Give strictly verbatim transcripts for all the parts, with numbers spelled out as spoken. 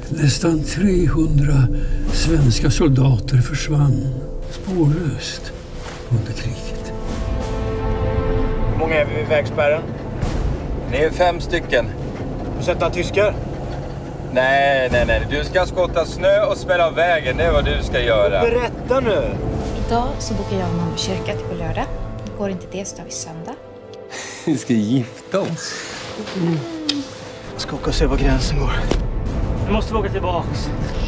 Nästan trehundra svenska soldater försvann spårlöst under kriget. Hur många är vi vid vägspärren? Ni är fem stycken. Och sätta tyskar? Nej, nej, nej. Du ska skotta snö och spela av vägen. Det är vad du ska göra. Berätta nu! Idag så bokar jag honom kyrka till på lördag. Går inte det så tar vi söndag. Vi ska gifta oss. Mm. Jag ska åka och se var gränsen går. Nu måste vi åka tillbaks.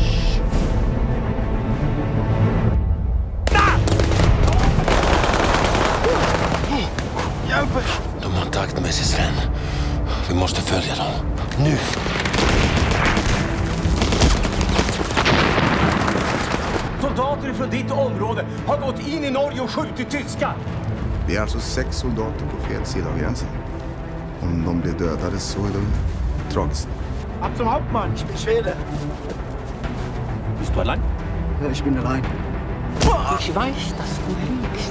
Hjälp! De har tagit med sig Sven. Vi måste följa dem. Nu! Soldater från ditt område har gått in i Norge och skjutit tyskar. Vi är alltså sex soldater på fel sida av gränsen. Om de blir dödade så är det tragiskt. Ab zum Hauptmann, ich bin Schwede. Bist du allein? Ja, ich bin allein. Ich weiß, dass du lügst.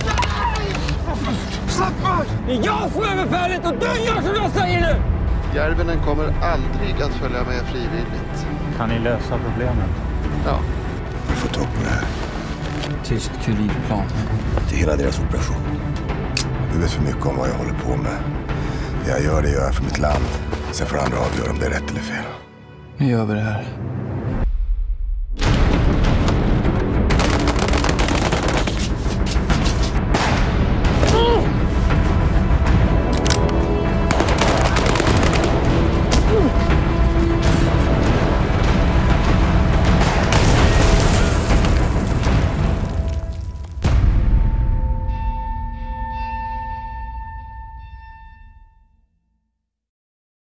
Släpp mig! Det är jag som är befälet och du gör som jag säger nu! Järvenen kommer aldrig att följa med frivilligt. Kan ni lösa problemen? Ja. Vi får ta på det här. Tyst kurirplan. Till hela deras operation. Du vet för mycket om vad jag håller på med. Det jag gör, det gör jag för mitt land. Sen får andra avgöra om det är rätt eller fel. Nu gör vi det här.